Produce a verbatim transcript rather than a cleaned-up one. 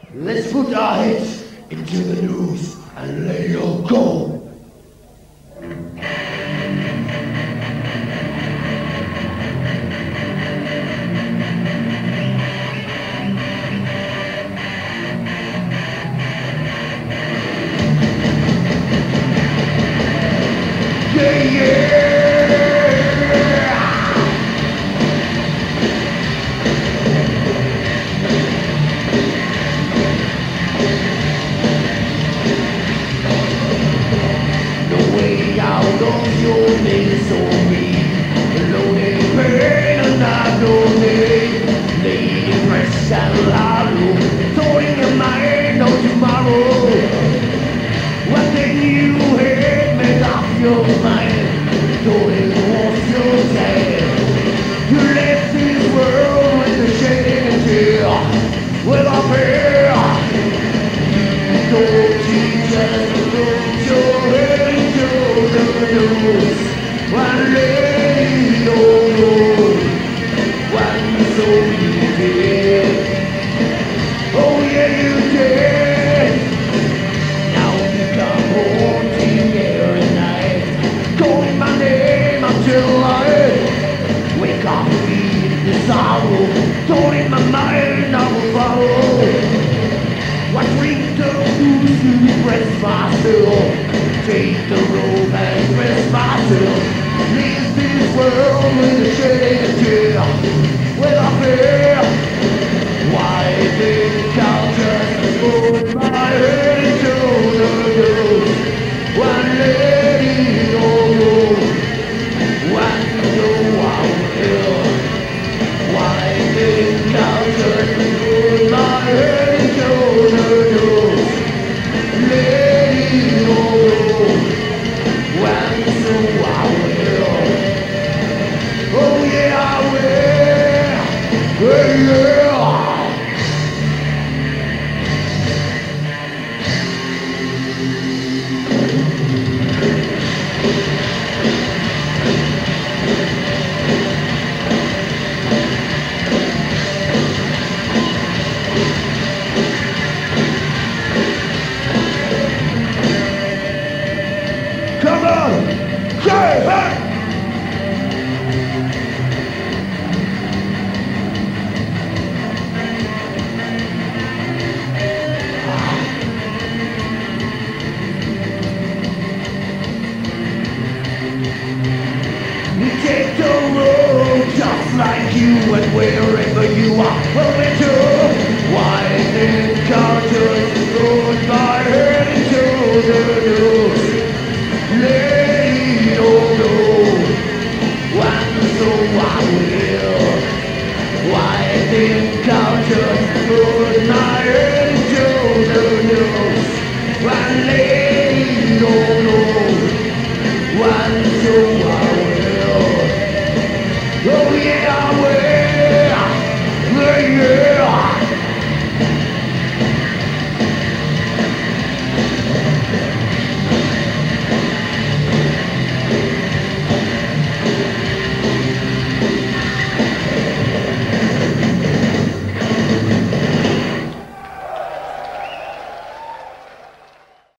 Let's put our heads into the news and let it all go. Yeah, yeah. Out of your misery, loaded pain and agony, lady press and lalo, throwing your mind on tomorrow. What then you hate, make up your mind, don't it was your day. You left this world with the shame and tear, without fear. You don't teach us to put your head into the news. One lady don't know, one so you did. Oh yeah you did. Now you come haunting every night, calling my name until I wake up in the sorrow. Thought in my mind I will follow. I drink the booze to rest myself, take the road and rest myself. Leave this world with a shade of tear, without fear. Why did I just put my head into the news? One lady don't know, one know I'm here. Why did I just put my head into the news? Lady don't know, one so I will. Oh yeah I will, yeah, yeah. Come on! Say hey! We take the road just like you, and wherever you are, well we do. Why did God just put my head into the news? Lady don't know, one so I will. Why did